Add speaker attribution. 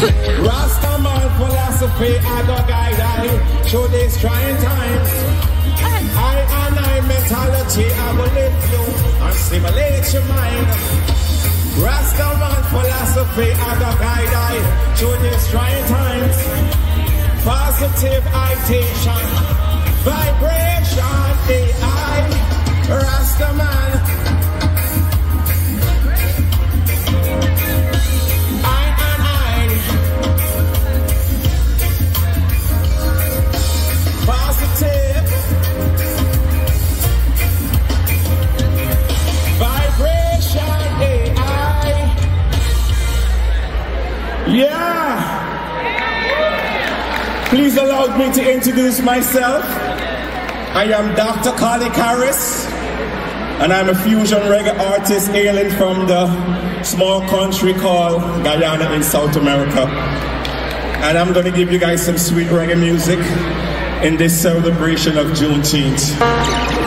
Speaker 1: Rastaman Philosophy, I go guide I through these trying times. I mentality, I will lift you and stimulate your mind. Rastaman Philosophy, I go guide I through these trying times. Positive ideation, vibration, AI, Rastaman. Yeah! Please allow me to introduce myself. I am Dr. Carly Harris, and I'm a fusion reggae artist hailing from the small country called Guyana in South America. And I'm going to give you guys some sweet reggae music in this celebration of Juneteenth.